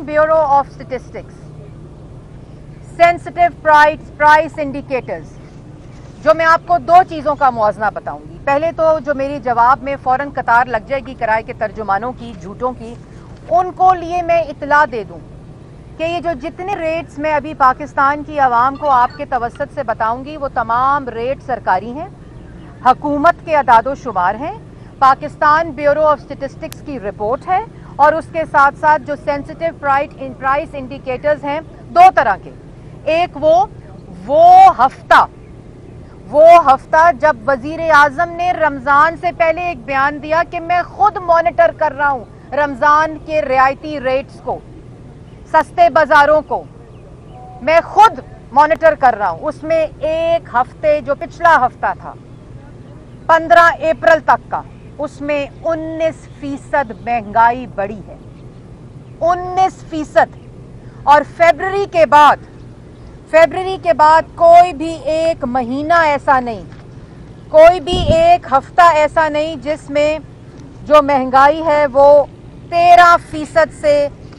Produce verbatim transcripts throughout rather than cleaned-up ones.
Bureau of statistics sensitive price price indicators, जो मैं आपको दो चीज़ों का मुआवजा बताऊंगी। पहले तो जो मेरी जवाब में फ़ौरन कतार लग जाएगी किराए के तर्जुमानों की, झूठों की, उनको लिए मैं इतला दे दूं कि ये जो जितने रेट्स मैं अभी पाकिस्तान की आवाम को आपके तवसत से बताऊंगी वो तमाम रेट सरकारी हैं, हुकूमत के अदादो शुमार हैं, पाकिस्तान ब्यूरो ऑफ स्टैटिस्टिक्स की रिपोर्ट है, और उसके साथ साथ जो sensitive price in price indicators हैं दो तरह के। एक वो वो हफ्ता वो हफ्ता जब वजीर आजम ने रमज़ान से पहले एक बयान दिया कि मैं खुद मॉनिटर कर रहा हूँ रमज़ान के रियायती रेट्स को, सस्ते बाज़ारों को मैं खुद मॉनिटर कर रहा हूँ। उसमें एक हफ्ते जो पिछला हफ्ता था पंद्रह अप्रैल तक का, उसमें उन्नीस फीसद महंगाई बढ़ी है, उन्नीस फीसद। और फरवरी के बाद फरवरी के बाद कोई भी एक महीना ऐसा नहीं, कोई भी एक हफ्ता ऐसा नहीं जिसमें जो महंगाई है वो तेरह फीसद से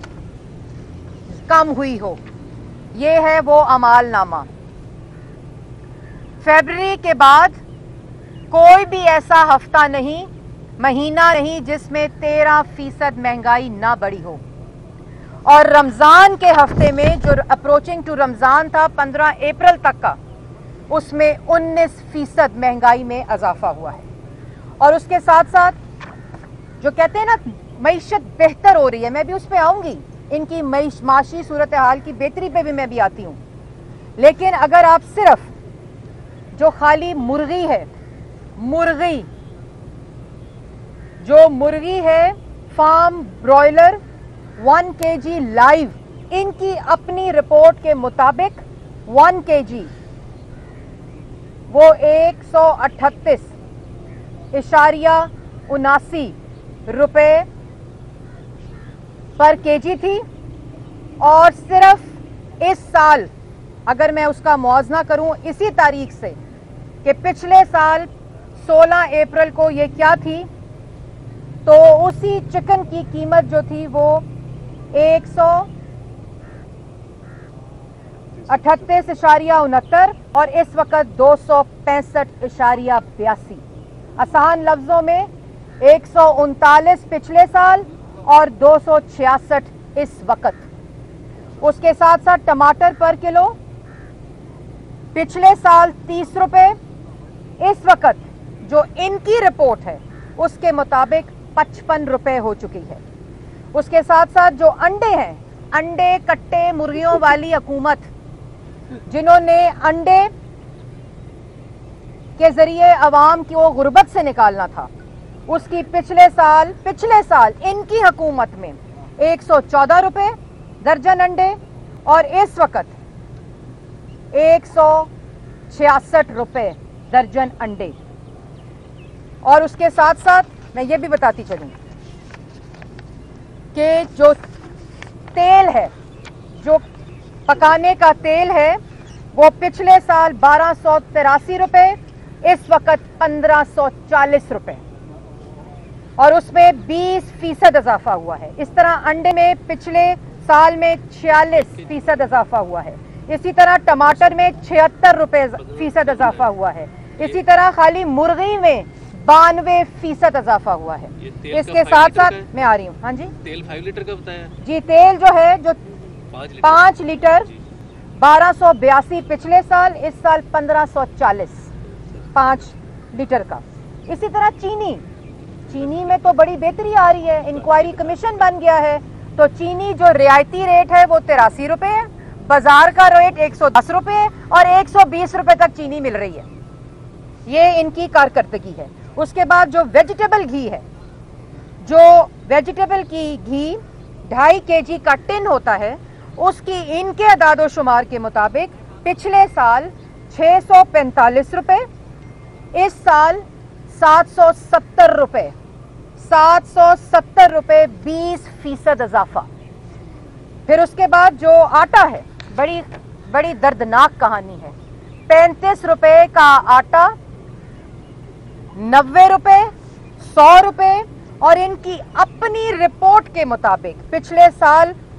कम हुई हो। ये है वो अमालनामा। फरवरी के बाद कोई भी ऐसा हफ्ता नहीं, महीना नहीं जिसमें तेरह फीसद महंगाई ना बढ़ी हो। और रमज़ान के हफ्ते में जो अप्रोचिंग टू रमज़ान था पंद्रह अप्रैल तक का, उसमें उन्नीस फीसद महंगाई में इजाफा हुआ है। और उसके साथ साथ जो कहते हैं ना मईशत बेहतर हो रही है, मैं भी उस पर आऊँगी, इनकी माशी सूरत हाल की बेहतरी पे भी मैं भी आती हूँ। लेकिन अगर आप सिर्फ जो खाली मुर्गी है, मुर्गी जो मुर्गी है फार्म ब्रॉयलर वन के जी लाइव, इनकी अपनी रिपोर्ट के मुताबिक वन के जी वो एक सौ अठतीस इशारिया उनासी रुपये पर केजी थी। और सिर्फ इस साल अगर मैं उसका मुआवजा करूं इसी तारीख से कि पिछले साल सोलह अप्रैल को ये क्या थी, तो उसी चिकन की कीमत जो थी वो एक सौ अठतीस इशारिया उनहत्तर और इस वक्त दो सौ पैंसठ इशारिया बयासी। आसान लफ्जों में एक सौ उनतालीस पिछले साल और दो सौ छियासठ इस वक्त। उसके साथ साथ टमाटर पर किलो पिछले साल तीस रुपए, इस वक्त जो इनकी रिपोर्ट है उसके मुताबिक पचपन रुपए हो चुकी है। उसके साथ साथ जो अंडे हैं, अंडे कट्टे मुर्गियों वाली हुकूमत जिन्होंने अंडे के जरिए अवाम को गुर्बत से निकालना था, उसकी पिछले साल पिछले साल इनकी हुकूमत में एक सौ चौदह रुपए दर्जन अंडे और इस वक्त एक सौ छियासठ रुपए दर्जन अंडे। और उसके साथ साथ मैं ये भी बताती चलूं कि जो तेल है, जो पकाने का तेल है, वो पिछले साल बारह सौ तिरासी रुपए, इस वक्त पंद्रह सौ चालीस रुपए, और उसमें बीस फीसद इजाफा हुआ है। इस तरह अंडे में पिछले साल में छियालीस फीसद इजाफा हुआ है। इसी तरह टमाटर में छिहत्तर रुपए फीसद इजाफा हुआ है। इसी तरह खाली मुर्गी में बानवे फीसद इजाफा हुआ है। इसके साथ साथ मैं आ रही हूँ। हाँ जी, तेल पाँच लीटर का बताया जी। तेल जो है जो पाँच लीटर बारह सौ बयासी पिछले साल, इस साल पंद्रह सौ चालीस पाँच लीटर का। इसी तरह चीनी चीनी में तो बड़ी बेहतरी आ रही है, इंक्वायरी कमीशन बन गया है, तो चीनी जो रियायती रेट है वो तिरासी रुपए है, बाजार का रेट एक सौ दस रुपए है और एक सौ बीस रुपए तक चीनी मिल रही है। ये इनकी कारकर्दगी है। उसके बाद जो वेजिटेबल घी है, जो वेजिटेबल की घी ढाई के जी का टिन होता है, उसकी इनके अदादो शुमार के मुताबिक पिछले साल छः सौ पैंतालीस रुपए, इस साल सात सौ सत्तर रुपए, सात सौ सत्तर रुपए, बीस फीसद इजाफा। फिर उसके बाद जो आटा है, बड़ी बड़ी दर्दनाक कहानी है। पैंतीस रुपए का आटा नब्बे रुपए, सौ रुपए, और इनकी अपनी रिपोर्ट के मुताबिक पिछले साल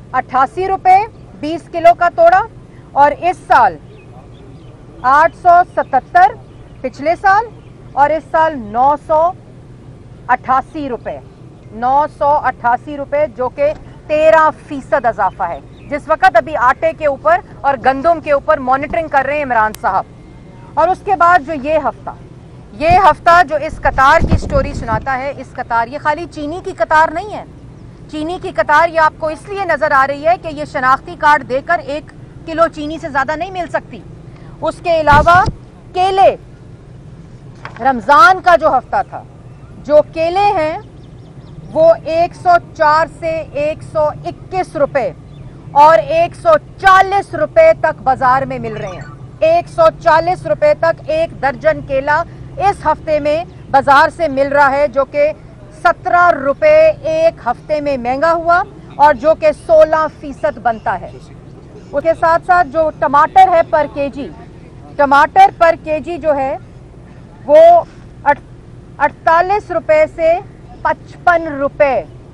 अट्ठासी रुपए बीस किलो का तोड़ा, और इस साल आठ सौ सतहत्तर पिछले साल, और इस साल नौ सौ अट्ठासी रुपए नौ सौ अट्ठासी रुपए जो कि तेरह फीसद इजाफा है। जिस वक्त अभी आटे के ऊपर और गंदम के ऊपर मॉनिटरिंग कर रहे हैं इमरान साहब। और उसके बाद जो ये हफ्ता ये हफ्ता जो इस कतार की स्टोरी सुनाता है, इस कतार, ये खाली चीनी की कतार नहीं है। चीनी की कतार ये आपको इसलिए नजर आ रही है कि ये शनाख्ती कार्ड देकर एक किलो चीनी से ज्यादा नहीं मिल सकती। उसके अलावा केले, रमजान का जो हफ्ता था, जो केले हैं वो एक सौ चार से एक सौ इक्कीस रुपए और एक सौ चालीस रुपए तक बाजार में मिल रहे हैं। एक सौ चालीस रुपए तक एक दर्जन केला इस हफ्ते में बाजार से मिल रहा है, जो कि सत्रह रुपए एक हफ्ते में महंगा हुआ और जो कि सोलह फीसद बनता है। उसके साथ साथ जो टमाटर है पर केजी, टमाटर पर केजी जो है वो अड़तालीस रुपए से पचपन रुपए।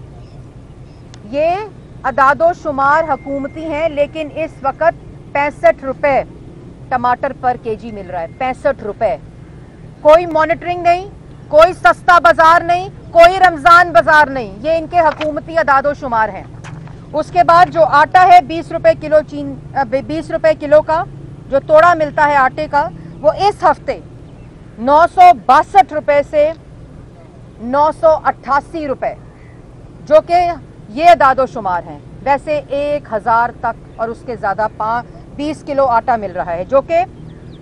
ये अदादो शुमार हुकूमती हैं, लेकिन इस वक्त पैंसठ रुपए टमाटर पर केजी मिल रहा है। पैंसठ रुपए। कोई मॉनिटरिंग नहीं, कोई सस्ता बाजार नहीं, कोई रमजान बाजार नहीं, ये इनके हुकूमती अदादो शुमार हैं। उसके बाद जो आटा है बीस रुपए किलो, चीन बीस रुपए किलो का जो तोड़ा मिलता है आटे का, वो इस हफ्ते नौ सौ बासठ रुपए से नौ सौ अट्ठासी रुपए, जो कि ये अदादो शुमार हैं। वैसे एक हजार तक और उसके ज्यादा पाँच बीस किलो आटा मिल रहा है, जो कि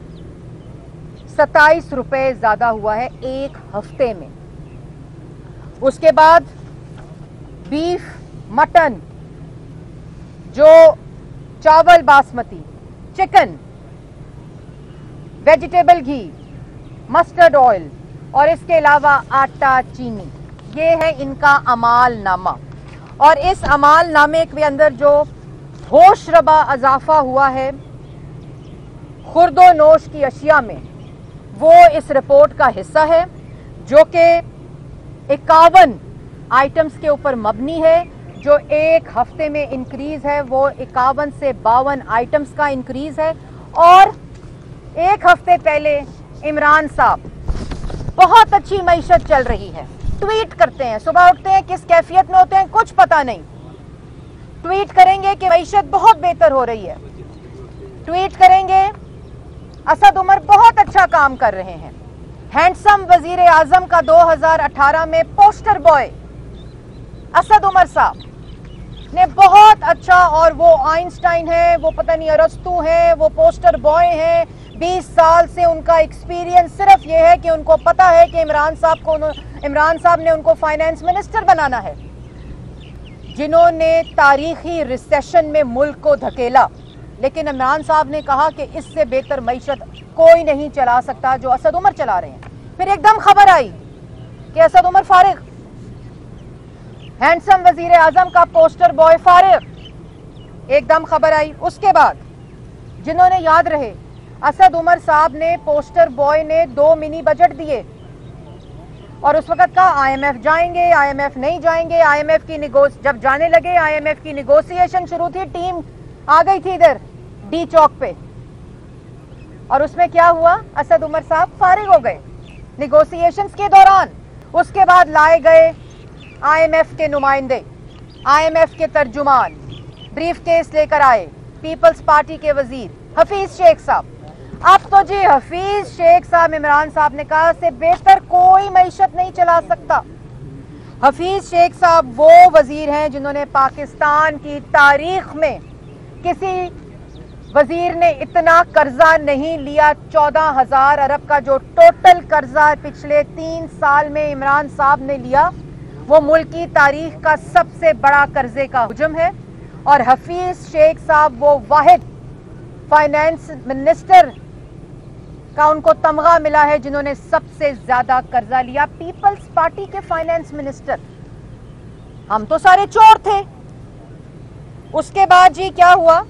सत्ताईस रुपए ज्यादा हुआ है एक हफ्ते में। उसके बाद बीफ, मटन, जो चावल बासमती, चिकन, वेजिटेबल घी, मस्टर्ड ऑयल और इसके अलावा आटा, चीनी, ये है इनका अमाल नामा। और इस अमाल नामे के अंदर जो होश रबा इजाफा हुआ है खुर्दो नोश की अशिया में, वो इस रिपोर्ट का हिस्सा है, जो कि इक्यावन आइटम्स के ऊपर मबनी है। जो एक हफ्ते में इंक्रीज है वो इक्यावन से बावन आइटम्स का इंक्रीज है। और एक हफ्ते पहले इमरान साहब, बहुत अच्छी मईशत चल रही है, ट्वीट करते हैं, सुबह उठते हैं किस कैफियत में होते हैं कुछ पता नहीं, ट्वीट करेंगे कि मईशत बहुत बेहतर हो रही है, ट्वीट करेंगे असद उमर बहुत अच्छा काम कर रहे हैं। हैंडसम वजीर आजम का दो हज़ार अठारह में पोस्टर बॉय असद उमर साहब ने बहुत अच्छा, और वो आइंस्टाइन है, वो पता नहीं अरस्तु है, वो पोस्टर बॉय है। बीस साल से उनका एक्सपीरियंस सिर्फ ये है कि उनको पता है कि इमरान साहब को इमरान साहब ने उनको फाइनेंस मिनिस्टर बनाना है, जिन्होंने तारीखी रिसेशन में मुल्क को धकेला। लेकिन इमरान साहब ने कहा कि इससे बेहतर मईशत कोई नहीं चला सकता जो असद उमर चला रहे हैं। फिर एकदम खबर आई कि असद उमर फारिग, हैंडसम वजीर आजम का पोस्टर बॉय फारिग, एकदम खबर आई। उसके बाद जिन्होंने याद रहे, असद उमर साहब ने पोस्टर बॉय ने दो मिनी बजट दिए और उस वक्त कहा आईएमएफ जाएंगे, आईएमएफ नहीं जाएंगे। आईएमएफ की निगोस जब जाने लगे, आईएमएफ की निगोसिएशन शुरू थी, टीम आ गई थी इधर डी चौक पे, और उसमें क्या हुआ, असद उमर साहब फारिग हो गए निगोसिएशंस के दौरान। उसके बाद लाए गए आईएमएफ के नुमाइंदे, आईएमएफ के तर्जुमान, ब्रीफ केस लेकर आए पीपल्स पार्टी के वजीर हफीज शेख साहब। अब तो जी हफीज शेख साहब, इमरान साहब ने कहा से बेहतर कोई मईशत नहीं चला सकता। हफीज शेख साहब वो वजीर हैं जिन्होंने पाकिस्तान की तारीख में किसी वजीर ने इतना कर्जा नहीं लिया। चौदह हजार अरब का जो टोटल कर्जा पिछले तीन साल में इमरान साहब ने लिया, वो मुल्क की तारीख का सबसे बड़ा कर्जे का हुजम है। और हफीज शेख साहब वो वाहिद फाइनेंस मिनिस्टर का उनको तमगा मिला है जिन्होंने सबसे ज्यादा कर्जा लिया, पीपल्स पार्टी के फाइनेंस मिनिस्टर। हम तो सारे चोर थे। उसके बाद जी क्या हुआ,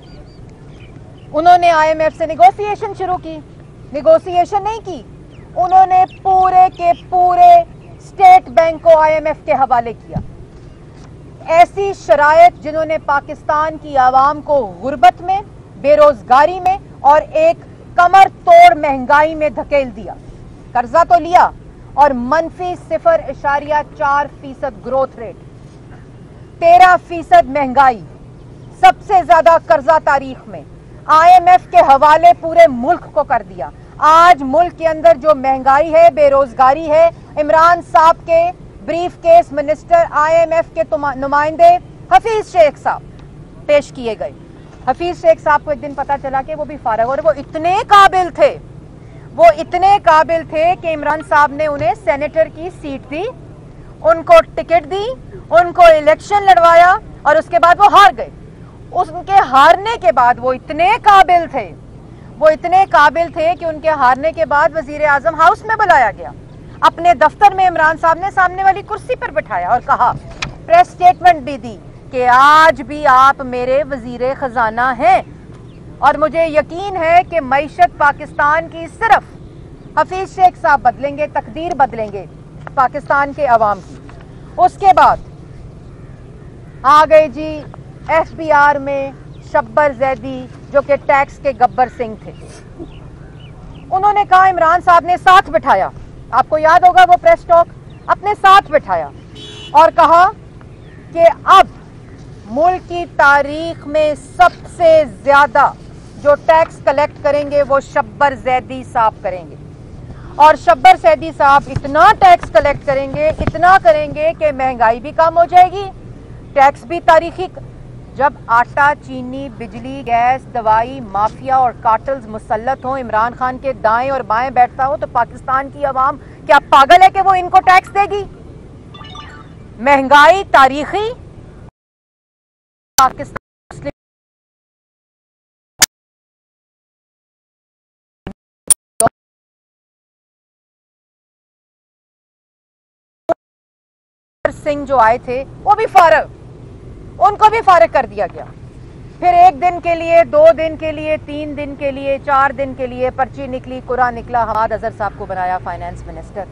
उन्होंने आईएमएफ से निगोसिएशन शुरू की। निगोसिएशन नहीं की, उन्होंने पूरे के पूरे स्टेट बैंक को आईएमएफ के हवाले किया। ऐसी शराइत जिन्होंने पाकिस्तान की आवाम को गुर्बत में, बेरोजगारी में और एक कमर तोड़ महंगाई में धकेल दिया। कर्जा तो लिया और मनफी सिफर इशारिया चार फीसद ग्रोथ रेट, तेरह फीसद महंगाई, सबसे ज्यादा कर्जा तारीख में, आईएमएफ के हवाले पूरे मुल्क को कर दिया। आज मुल्क के अंदर जो महंगाई है, बेरोजगारी है, इमरान साहब के ब्रीफ केस मिनिस्टर आईएमएफ के नुमाइंदे हफीज शेख साहब पेश किए गए। हफीज शेख साहब को एक दिन पता चला कि वो भी फारग, और वो इतने काबिल थे, वो इतने काबिल थे कि इमरान साहब ने उन्हें सेनेटर की सीट दी, उनको टिकट दी, उनको इलेक्शन लड़वाया और उसके बाद वो हार गए। उनके हारने के बाद वो इतने काबिल थे, वो इतने काबिल थे कि उनके हारने के बाद वजीर आजम हाउस में बुलाया गया। अपने दफ्तर में इमरान साहब ने सामने वाली कुर्सी पर बिठाया और कहा, प्रेस स्टेटमेंट भी दी कि आज भी आप मेरे वजीर खजाना हैं और मुझे यकीन है कि मईशत पाकिस्तान की सिर्फ हफीज शेख साहब बदलेंगे, तकदीर बदलेंगे पाकिस्तान के अवाम की। उसके बाद आ गए जी एफबीआर में शब्बर जैदी, जो कि टैक्स के गब्बर सिंह थे। उन्होंने कहा, इमरान साहब ने साथ बिठाया, आपको याद होगा वो प्रेस टॉक, अपने साथ बिठाया और कहा कि अब मुल्क की तारीख में सबसे ज्यादा जो टैक्स कलेक्ट करेंगे वो शब्बर जैदी साहब करेंगे। और शब्बर जैदी साहब इतना टैक्स कलेक्ट करेंगे, इतना करेंगे कि महंगाई भी कम हो जाएगी, टैक्स भी तारीखी। जब आटा, चीनी, बिजली, गैस, दवाई, माफिया और कार्टल्स मुसल्लत हों, इमरान खान के दाएं और बाएं बैठता हो, तो पाकिस्तान की आवाम क्या पागल है कि वो इनको टैक्स देगी? महंगाई तारीखी, पाकिस्तान सिंह जो आए थे वो भी फारग, उनको भी फारिग कर दिया गया। फिर एक दिन के लिए, दो दिन के लिए, तीन दिन के लिए, चार दिन के लिए पर्ची निकली, कुरा निकला, हमाद अजहर साहब को बनाया फाइनेंस मिनिस्टर।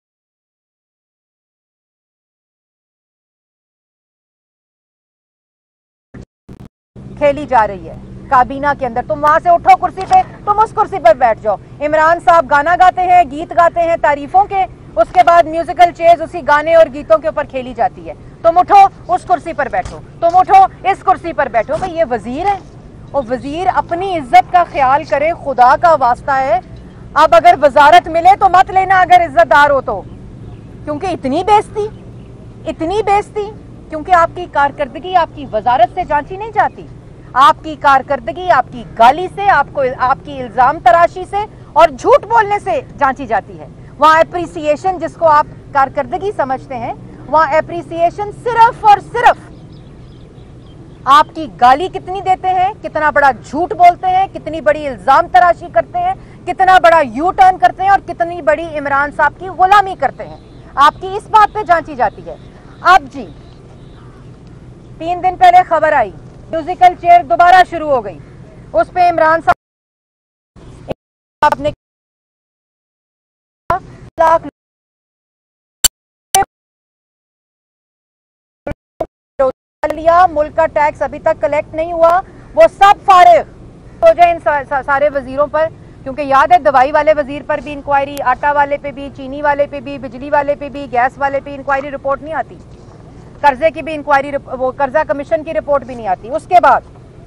खेली जा रही है काबीना के अंदर। तुम वहां से उठो कुर्सी पे, तुम उस कुर्सी पर बैठ जाओ। इमरान साहब गाना गाते हैं, गीत गाते हैं तारीफों के, उसके बाद म्यूजिकल चेयर्स उसी गाने और गीतों के ऊपर खेली जाती है। तुम उठो उस कुर्सी पर बैठो, तुम उठो इस कुर्सी पर बैठो। भाई ये वजीर है, और वजीर अपनी इज्जत का ख्याल करे, खुदा का वास्ता है। अब अगर वजारत मिले तो मत लेना अगर इज्जतदार हो तो, क्योंकि इतनी बेइज्जती, इतनी बेइज्जती, क्योंकि आपकी कारकर्दगी आपकी वजारत से जांची नहीं जाती। आपकी कारकर्दगी आपकी गाली से, आपको आपकी इल्जाम तराशी से और झूठ बोलने से जांची जाती है। वहां एप्रिसिएशन, जिसको आप कारकर्दगी समझते हैं, वहां एप्रिसिएशन सिर्फ और सिर्फ आपकी गाली कितनी देते हैं, कितना बड़ा झूठ बोलते हैं, कितनी बड़ी इल्जाम तराशी करते हैं, कितना बड़ा यू टर्न करते हैं और कितनी बड़ी इमरान साहब की गुलामी करते हैं, आपकी इस बात पे जांची जाती है। अब जी तीन दिन पहले खबर आई, म्यूजिकल चेयर दोबारा शुरू हो गई, उस पे इमरान साहब ने लाख लिया, मुल्क का टैक्स अभी तक कलेक्ट नहीं हुआ, वो सब फारिग हो जाए इन सा, सा, सारे वजीरों पर। क्योंकि याद है दवाई वाले वजीर पर भी इंक्वायरी, आटा वाले पे भी, चीनी वाले पे भी, बिजली वाले पे भी, गैस वाले पे इंक्वायरी रिपोर्ट नहीं आती, कर्जे की भी इंक्वायरी, वो कर्जा कमीशन की रिपोर्ट भी नहीं आती। उसके बाद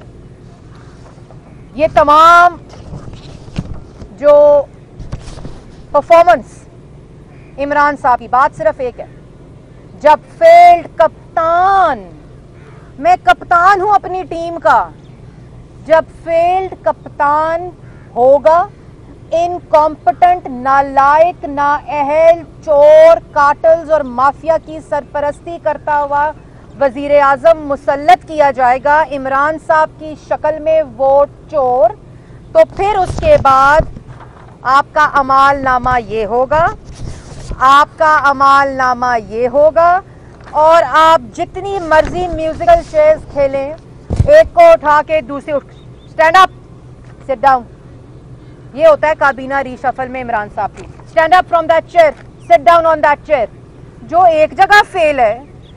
ये तमाम जो परफॉर्मेंस इमरान साहब की, बात सिर्फ एक है, जब फेल्ड कप्तान, मैं कप्तान हूं अपनी टीम का, जब फेल्ड कप्तान होगा, इनकॉम्पिटेंट, नालायक, नाअहल, चोर, कार्टल्स और माफिया की सरपरस्ती करता हुआ वजीर आजम मुसल्लत किया जाएगा इमरान साहब की शक्ल में, वो चोर, तो फिर उसके बाद आपका अमाल नामा ये होगा, आपका अमाल नामा ये होगा, और आप जितनी मर्जी म्यूजिकल चेयर्स खेलें, एक को उठा के दूसरे, स्टैंड अप, सिट डाउन, ये होता है काबीना रीशफल में इमरान साहब की। Stand up from that chair, sit down on that chair. जो एक जगह फेल है,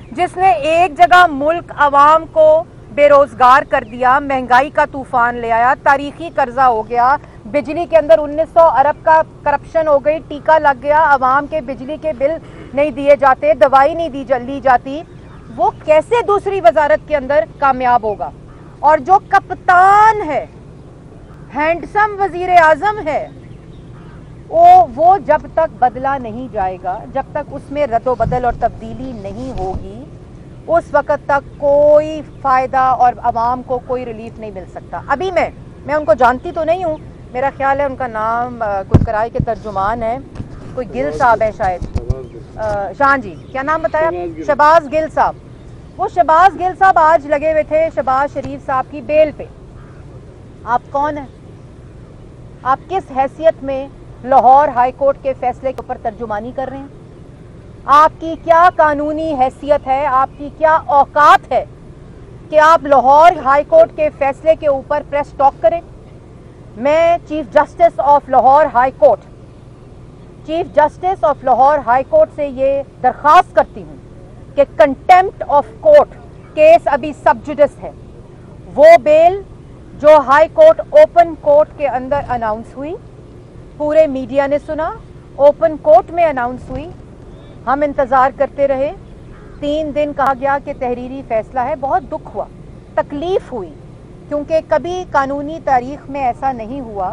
जिसने एक जगह मुल्क अवाम को बेरोजगार कर दिया, महंगाई का तूफान ले आया, तारीखी कर्जा हो गया, बिजली के अंदर उन्नीस सौ अरब का करप्शन हो गई, टीका लग गया, अवाम के बिजली के बिल नहीं दिए जाते, दवाई नहीं दी ली जाती, वो कैसे दूसरी वजारत के अंदर कामयाब होगा? और जो कप्तान है, हैंडसम वजीर आजम है, वो वो जब तक बदला नहीं जाएगा, जब तक उसमें रद्दोबदल और तब्दीली नहीं होगी, उस वक्त तक कोई फ़ायदा और आवाम को कोई रिलीफ नहीं मिल सकता। अभी मैं मैं उनको जानती तो नहीं हूँ, मेरा ख्याल है उनका नाम कुछ कराए के तर्जुमान है, कोई गिल साहब है शायद, शाह जी, क्या नाम बताया? शहबाज गिल साहब। वो शहबाज गिल साहब आज लगे हुए थे शहबाज शरीफ साहब की बेल पे। आप कौन हैं? आप किस हैसियत में लाहौर हाई कोर्ट के फैसले के ऊपर तर्जुमानी कर रहे हैं? आपकी क्या कानूनी हैसियत है, आपकी क्या औकात है कि आप लाहौर हाई कोर्ट के फैसले के ऊपर प्रेस टॉक करें? मैं chief justice of Lahore high court chief justice of Lahore high court से ये दरख्वास्त करती हूँ कि कंटेम्प्ट ऑफ कोर्ट केस अभी सब जुडिस है। वो बेल जो हाई कोर्ट ओपन कोर्ट के अंदर अनाउंस हुई, पूरे मीडिया ने सुना, ओपन कोर्ट में अनाउंस हुई, हम इंतज़ार करते रहे, तीन दिन कहा गया कि तहरीरी फैसला है। बहुत दुख हुआ, तकलीफ हुई, क्योंकि कभी कानूनी तारीख में ऐसा नहीं हुआ।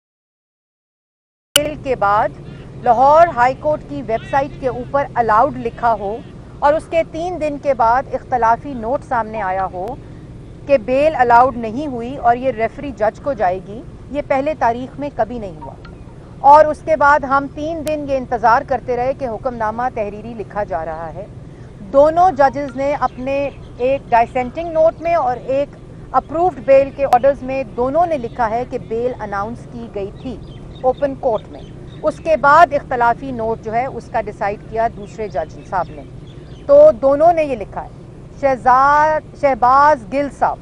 बेल के बाद लाहौर हाई कोर्ट की वेबसाइट के ऊपर अलाउड लिखा हो और उसके तीन दिन के बाद इख्तलाफी नोट सामने आया हो कि बेल अलाउड नहीं हुई और ये रेफरी जज को जाएगी, ये पहले तारीख में कभी नहीं हुआ। और उसके बाद हम तीन दिन ये इंतज़ार करते रहे कि हुक्मनामा तहरीरी लिखा जा रहा है। दोनों जजेस ने अपने एक डाइसेंटिंग नोट में और एक अप्रूव्ड बेल के ऑर्डर्स में दोनों ने लिखा है कि बेल अनाउंस की गई थी ओपन कोर्ट में। उसके बाद इख्तलाफी नोट जो है उसका डिसाइड किया दूसरे जज साहब ने। तो दोनों ने ये लिखा है। शहजाद शहबाज गिल साहब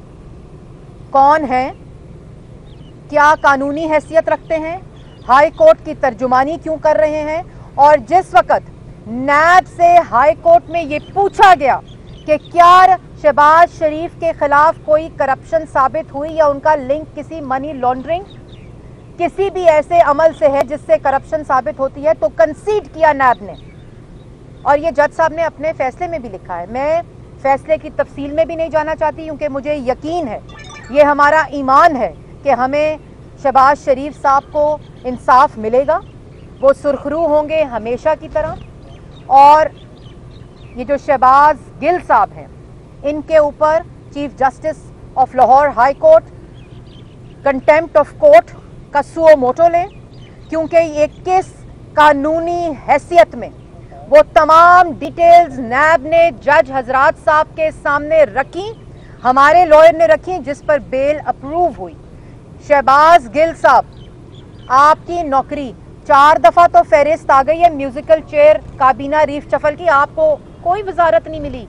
कौन हैं, क्या कानूनी हैसियत रखते हैं, हाई कोर्ट की तर्जुमानी क्यों कर रहे हैं? और जिस वक्त नैब से हाई कोर्ट में ये पूछा गया कि क्या शहबाज शरीफ के खिलाफ कोई करप्शन साबित हुई या उनका लिंक किसी मनी लॉन्ड्रिंग, किसी भी ऐसे अमल से है जिससे करप्शन साबित होती है, तो कंसीड किया नैब ने। और ये जज साहब ने अपने फैसले में भी लिखा है। मैं फैसले की तफसील में भी नहीं जाना चाहती, क्योंकि मुझे यकीन है, ये हमारा ईमान है कि हमें शहबाज शरीफ साहब को इंसाफ मिलेगा, वो सुरखरू होंगे हमेशा की तरह। और ये जो शहबाज गिल साहब हैं, इनके ऊपर chief justice of Lahore high court contempt of court suo सुओ मोटो लें, क्योंकि ये किस कानूनी हैसियत में वो तमाम डिटेल्स नैब ने जज हजरात साहब के सामने रखी, हमारे लॉयर ने रखी, जिस पर बेल अप्रूव हुई। शहबाज गिल साहब, आपकी नौकरी चार दफा तो फहरिस्त आ गई है म्यूजिकल चेयर काबीना रीफ शफल की, आपको कोई वजारत नहीं मिली।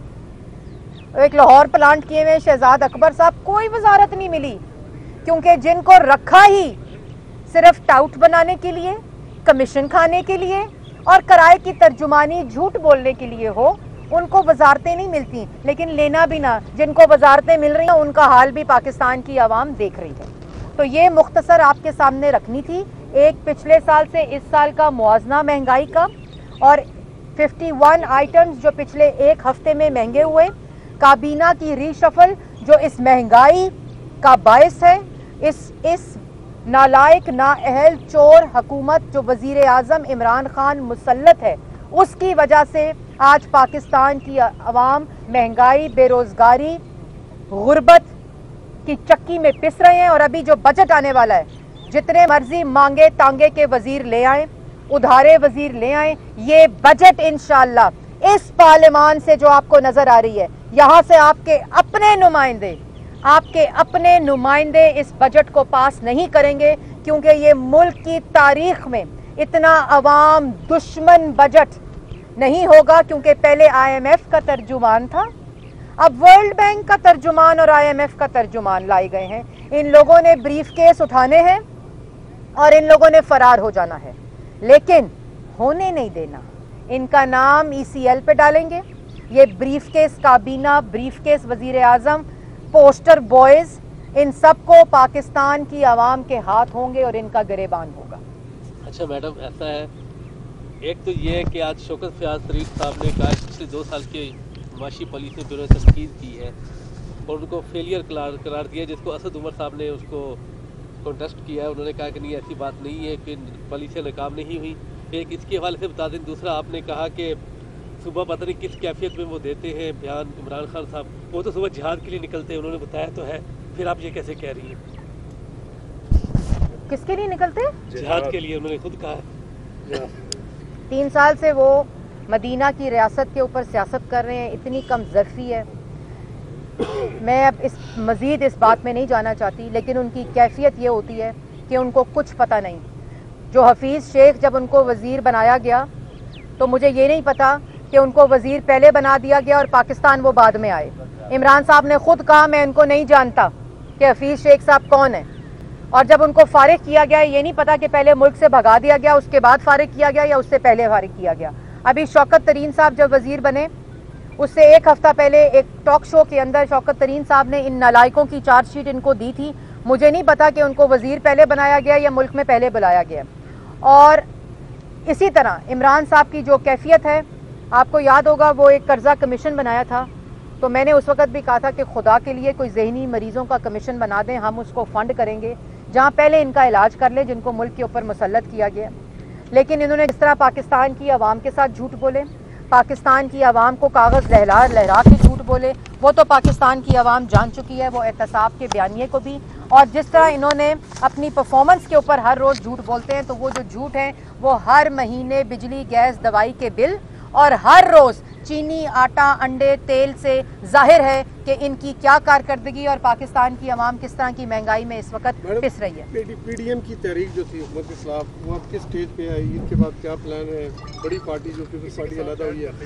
एक लाहौर प्लांट किए हुए शहजाद अकबर साहब, कोई वजारत नहीं मिली, क्योंकि जिनको रखा ही सिर्फ टाउट बनाने के लिए, कमीशन खाने के लिए और किराए की तर्जुमानी झूठ बोलने के लिए हो, उनको वजारतें नहीं मिलती। लेकिन लेना भी ना, जिनको वजारतें मिल रही हैं उनका हाल भी पाकिस्तान की आवाम देख रही है। तो ये मुख्तसर आपके सामने रखनी थी, एक पिछले साल से इस साल का मुआवजा महंगाई का, और इक्यावन आइटम्स जो पिछले एक हफ्ते में महंगे हुए, काबीना की रीशफल जो इस महंगाई का बायस है, इस इस नालायक नाअहल चोर हुकूमत जो वजीर आज़म इमरान खान मुसल्लत है, उसकी वजह से आज पाकिस्तान की अवाम महंगाई, बेरोजगारी, गुर्बत की चक्की में पिस रहे हैं। और अभी जो बजट आने वाला है, जितने मर्जी मांगे तांगे के वजीर ले आए, उधारे वजीर ले आए, ये बजट इंशाअल्लाह इस पार्लियामान से जो आपको नजर आ रही है, यहाँ से आपके अपने नुमाइंदे आपके अपने नुमाइंदे इस बजट को पास नहीं करेंगे, क्योंकि ये मुल्क की तारीख में इतना अवाम दुश्मन बजट नहीं होगा। क्योंकि पहले आई एम एफ का तर्जुमान था, अब वर्ल्ड बैंक का तर्जुमान और आई एम एफ का तर्जुमान लाए गए हैं। इन लोगों ने ब्रीफ केस उठाने हैं और इन लोगों ने फरार हो जाना है, लेकिन होने नहीं देना। इनका नाम ई सी एल पे डालेंगे, ये ब्रीफ केस काबीना, ब्रीफ केस वजीर आजम, पोस्टर बॉयज, इन सबको पाकिस्तान की आवाम के हाथ होंगे और इनका गिरेबान होगा। अच्छा मैडम, ऐसा है, एक तो ये है कि आज शौकत फयाज शरीफ साहब ने कहा पिछले दो साल की माशी पॉलिसी में उन्होंने तनकीद की है और उनको फेलियर करार करार दिया, जिसको असद उमर साहब ने उसको कॉन्टेस्ट किया है। उन्होंने कहा कि नहीं, ऐसी बात नहीं है कि पॉलिसियाँ नाकाम नहीं हुई। एक इसके हवाले से बता दें। दूसरा, आपने कहा कि सुबह पता नहीं किस कैफियत में वो देते हैं बयान इमरान खान साहब, वो तो सुबह जिहाद के लिए निकलते हैं, उन्होंने बताया तो है, फिर आप ये कैसे कह रही हैं? किसके लिए निकलते हैं? जिहाद के लिए, उन्होंने खुद कहा है। तीन साल से वो मदीना की रियासत के ऊपर सियासत कर रहे हैं, इतनी कम ज़र्फ़ी है। मैं अब इस मज़ीद इस बात में नहीं जाना चाहती, लेकिन उनकी कैफियत ये होती है कि उनको कुछ पता नहीं। जो हफीज़ शेख जब उनको वज़ीर बनाया गया तो मुझे ये नहीं पता कि उनको वज़ीर पहले बना दिया गया और पाकिस्तान वो बाद में आए। इमरान साहब ने खुद कहा मैं उनको नहीं जानता कि हफीज़ शेख साहब कौन है, और जब उनको फारिग किया गया ये नहीं पता कि पहले मुल्क से भगा दिया गया, उसके बाद फारिग किया गया या उससे पहले फारिग किया गया। अभी शौकत तरीन साहब जब वज़ीर बने उससे एक हफ़्ता पहले एक टॉक शो के अंदर शौकत तरीन साहब ने इन नालायकों की चार्जशीट इनको दी थी। मुझे नहीं पता कि उनको वज़ीर पहले बनाया गया या मुल्क में पहले बुलाया गया। और इसी तरह इमरान साहब की जो कैफियत है, आपको याद होगा वो एक कर्जा कमीशन बनाया था, तो मैंने उस वक्त भी कहा था कि खुदा के लिए कोई जहनी मरीज़ों का कमीशन बना दें, हम उसको फ़ंड करेंगे जहाँ पहले इनका इलाज कर लें जिनको मुल्क के ऊपर मुसल्लत किया गया। लेकिन इन्होंने जिस तरह पाकिस्तान की आवाम के साथ झूठ बोले, पाकिस्तान की आवाम को कागज़ लहरा लहरा के झूठ बोले, वो तो पाकिस्तान की आवाम जान चुकी है, वो एहतसाब के बयानिए को भी। और जिस तरह इन्होंने अपनी परफॉर्मेंस के ऊपर हर रोज़ झूठ बोलते हैं, तो वो जो झूठ है वो हर महीने बिजली, गैस, दवाई के बिल और हर रोज़ चीनी, आटा, अंडे, तेल से जाहिर है कि इनकी क्या कारकर्दगी और पाकिस्तान की आवाम किस तरह की महंगाई में इस वक्त पिस रही है। पीडीएम की तहरीक जो थी हुकूमत के खिलाफ, वो अब किस स्टेज पे आई? ईद के बाद क्या प्लान है? बड़ी पार्टी जो पीपल्स पार्टी अलग हुई है,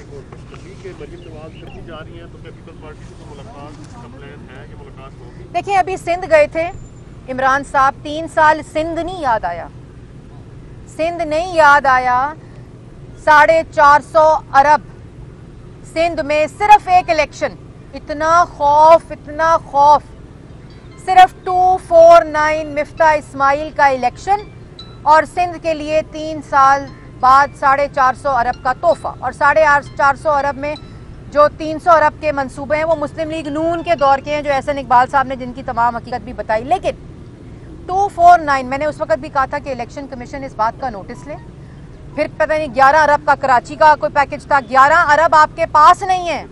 देखिए अभी सिंध गए थे इमरान साहब, तीन साल सिंध नहीं याद आया, सिंध नहीं याद आया। साढ़े चार सौ अरब सिंध में सिर्फ एक इलेक्शन, इतना खौफ, इतना खौफ, सिर्फ two four nine Miftah Ismail का इलेक्शन और सिंध के लिए तीन साल बाद साढ़े चार सौ अरब का तोहफा। और साढ़े चार सौ अरब में जो तीन सौ अरब के मंसूबे हैं वो मुस्लिम लीग नून के दौर के हैं, जो एहसन इकबाल साहब ने जिनकी तमाम हकीकत भी बताई। लेकिन टू फोर नाइन, मैंने उस वक्त भी कहा था कि इलेक्शन कमीशन इस बात का नोटिस ले। फिर पता नहीं ग्यारह अरब का कराची का कोई पैकेज था, ग्यारह अरब आपके पास नहीं है।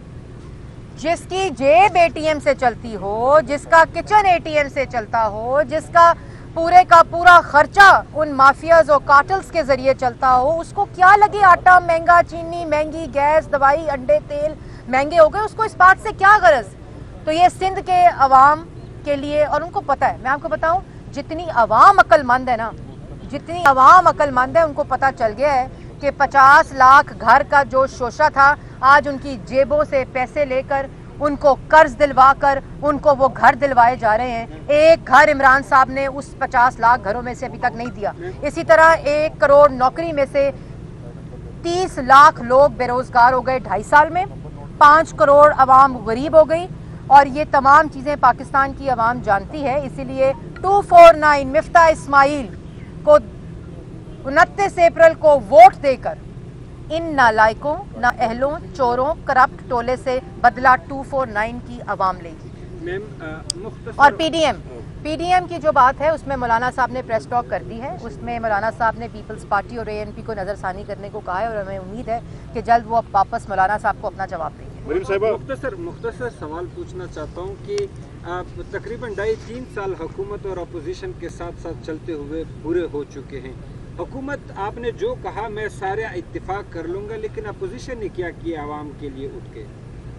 जिसकी जेब एटीएम से चलती हो, जिसका किचन एटीएम से चलता हो, जिसका पूरे का पूरा खर्चा उन माफियाज और कार्टल्स के जरिए चलता हो, उसको क्या लगे आटा महंगा, चीनी महंगी, गैस, दवाई, अंडे, तेल महंगे हो गए, उसको इस बात से क्या गरज। तो ये सिंध के अवाम के लिए, और उनको पता है, मैं आपको बताऊं, जितनी अवाम अक्लमंद है ना, जितनी अवाम अक्लमंद है, उनको पता चल गया है कि पचास लाख घर का जो शोशा था, आज उनकी जेबों से पैसे लेकर उनको कर्ज दिलवा कर उनको वो घर दिलवाए जा रहे हैं। एक घर इमरान साहब ने उस पचास लाख घरों में से अभी तक नहीं दिया। इसी तरह एक करोड़ नौकरी में से तीस लाख लोग बेरोजगार हो गए ढाई साल में, पाँच करोड़ अवाम गरीब हो गई। और ये तमाम चीज़ें पाकिस्तान की अवाम जानती है। इसीलिए two four nine Miftah Ismail को उनतीस अप्रैल को वोट देकर इन नालायकों, ना अहलों, चोरों, करप्ट टोले से बदला टू फोर नाइन की आवाम लेगी। और पीडीएम पीडीएम की जो बात है उसमें मौलाना साहब ने प्रेस टॉक कर दी है। उसमें मौलाना साहब ने पीपल्स पार्टी और एएनपी को नज़रसानी करने को कहा है और हमें उम्मीद है कि जल्द वो वापस मौलाना साहब को अपना जवाब देंगे। मुख्तसर मुख्तसर सवाल पूछना चाहता हूँ कि तकरीबन ढाई तीन साल हुकूमत और अपोजिशन के साथ साथ चलते हुए पूरे हो चुके हैं। हुकूमत आपने जो कहा मैं सारे इत्तेफाक कर लूँगा, लेकिन अपोजिशन ने क्या किया आवाम के लिए उठ के?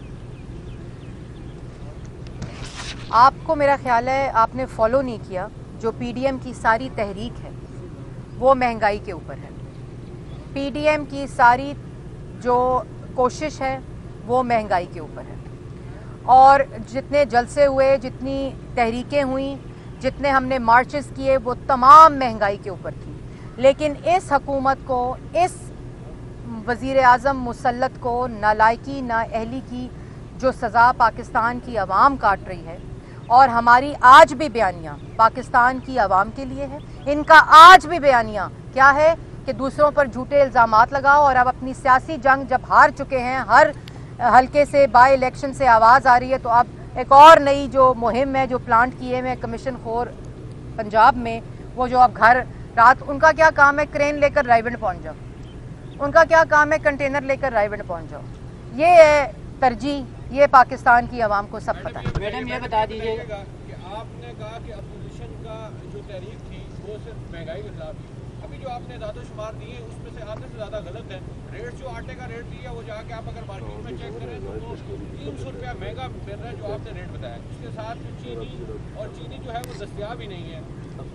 आपको मेरा ख्याल है आपने फॉलो नहीं किया। जो पीडीएम की सारी तहरीक है वो महंगाई के ऊपर है। पीडीएम की सारी जो कोशिश है वो महंगाई के ऊपर है। और जितने जलसे हुए, जितनी तहरीकें हुई, जितने हमने मार्चेस किए, वो तमाम महंगाई के ऊपर थी। लेकिन इस हकूमत को, इस वज़ीर आज़म मुसल्लत को नालायकी नाअहली की जो सज़ा पाकिस्तान की आवाम काट रही है, और हमारी आज भी बयानियाँ पाकिस्तान की आवाम के लिए है। इनका आज भी बयानियाँ क्या है कि दूसरों पर झूठे इल्ज़ामात लगाओ, और अब अपनी सियासी जंग जब हार चुके हैं, हर हल्के से बाई इलेक्शन से आवाज़ आ रही है, तो अब एक और नई जो मुहिम है जो प्लांट किए हुए कमीशन खोर पंजाब में, वो जो अब घर रात उनका क्या काम है क्रेन लेकर रायबंड पहुँच जाओ, उनका क्या काम है कंटेनर लेकर रायबंड पहुँच जाओ। ये है तरजीह, ये पाकिस्तान की आवाम को सब पता है। मैडम ये बता दीजिए कि आपने कहा कि अपोजिशन का जो तहरीक थी वो सिर्फ महंगाई के खिलाफ थी। अभी जो आपने दादो शुमार दिए उसमें से आधे से ज़्यादा गलत है। रेट जो आटे का रेट दिया वो जाके आप अगर मार्केट में चेक करें तो वो तीन सौ रुपया महंगा मिल रहा है जो आपने रेट बताया। उसके साथ जो चीनी और चीनी जो है वो दस्तियाब ही नहीं है।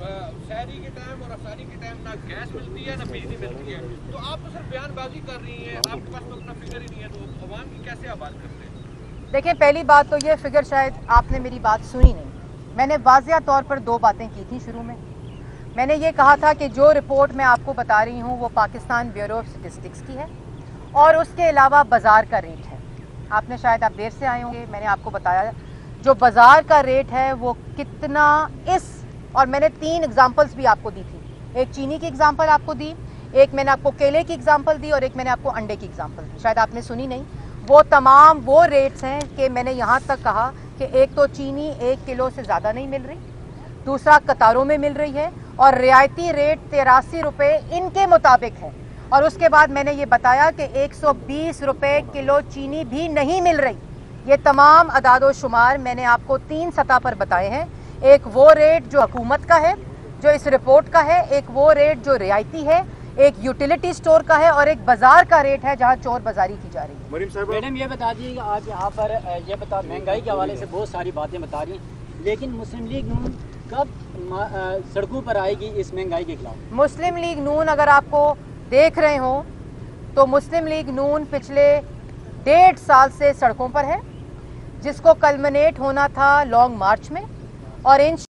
शहरी के टाइम और अफसारी के टाइम ना गैस मिलती है ना बिजली मिलती है। तो आप तो सिर्फ बयानबाजी कर रही हैं, आपके पास तो अपना फिगर ही नहीं है, तो अवाम की कैसे आप बात करते हैं? देखिए, पहली बात तो ये फिगर शायद आपने मेरी बात सुनी नहीं। मैंने वाज़िया तौर पर दो बातें की थी शुरू में। मैंने ये कहा था कि जो रिपोर्ट मैं आपको बता रही हूँ वो पाकिस्तान ब्यूरो ऑफ स्टैटिस्टिक्स की है, और उसके अलावा बाज़ार का रेट है। आपने शायद आप देर से आए होंगे, मैंने आपको बताया जो बाज़ार का रेट है वो कितना इस, और मैंने तीन एग्जांपल्स भी आपको दी थी। एक चीनी की एग्जांपल आपको दी, एक मैंने आपको केले की एग्जांपल दी, और एक मैंने आपको अंडे की एग्जांपल दी। शायद आपने सुनी नहीं। वो तमाम वो रेट्स हैं कि मैंने यहाँ तक कहा कि एक तो चीनी एक किलो से ज़्यादा नहीं मिल रही, दूसरा कतारों में मिल रही है, और रियायती रेट तिरासी रुपये इनके मुताबिक है। और उसके बाद मैंने ये बताया कि एक सौ बीस रुपये किलो चीनी भी नहीं मिल रही। ये तमाम अदादो शुमार मैंने आपको तीन सतह पर बताए हैं। एक वो रेट जो हुकूमत का है, जो इस रिपोर्ट का है, एक वो रेट जो रियायती है, एक यूटिलिटी स्टोर का है, और एक बाजार का रेट है जहां चोर बाजारी की जा रही है। मैडम ये बता दीजिएगा, आप यहाँ पर ये बता महंगाई के हवाले से बहुत सारी बातें बता रही हैं, लेकिन मुस्लिम लीग नून कब सड़कों पर आएगी इस महंगाई के खिलाफ? मुस्लिम लीग नून अगर आपको देख रहे हो तो मुस्लिम लीग नून पिछले डेढ़ साल से सड़कों पर है, जिसको कल्मिनेट होना था लॉन्ग मार्च में, और इन